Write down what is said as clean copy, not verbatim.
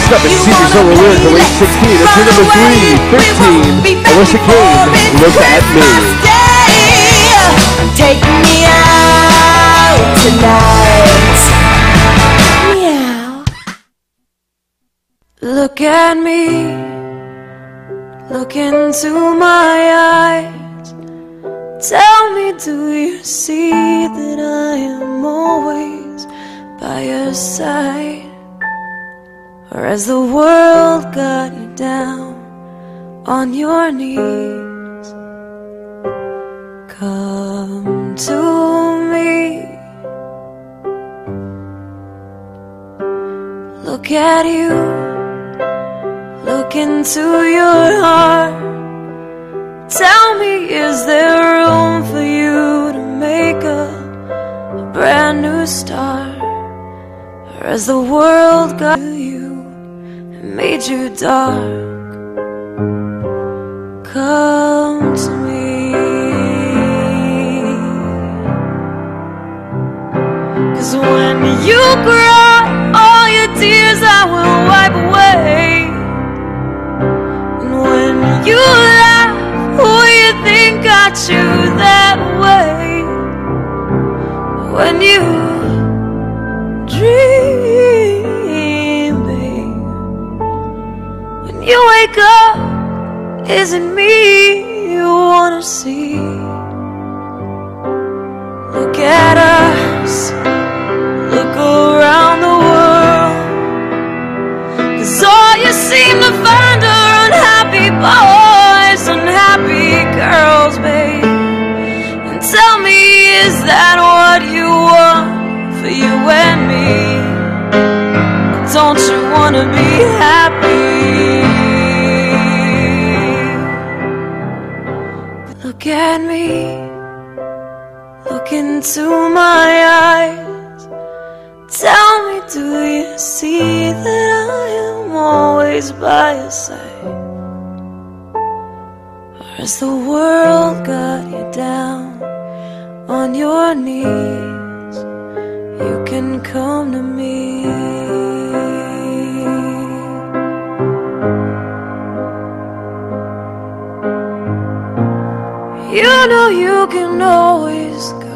got the secret solo lyric of late 16. It's your number 3, 13. Alicia King, Look at Me. Take me out tonight. Meow. Look at me. Look into my eyes. Tell me, do you see that I am always by your side? Or has the world got you down on your knees? Come to me. Look at you. Look into your heart. Tell me, is there room for you to make a brand new start? Or has the world got to you and made you dark? Come to me. 'Cause when you cry, all your tears I will wipe away. And when you laugh, who you think got you that way? When you dream, babe, when you wake up, is it me you wanna see? Look at us, look around the world, 'cause all you seem to find are unhappy boys, unhappy girls, babe. And tell me, is that what you want for you and me? Don't you wanna be happy? Look at me. Look into my eyes. Tell me, do you see that I am always by your side? Or has the world got you down on your knees? You can come to me. You know you can always go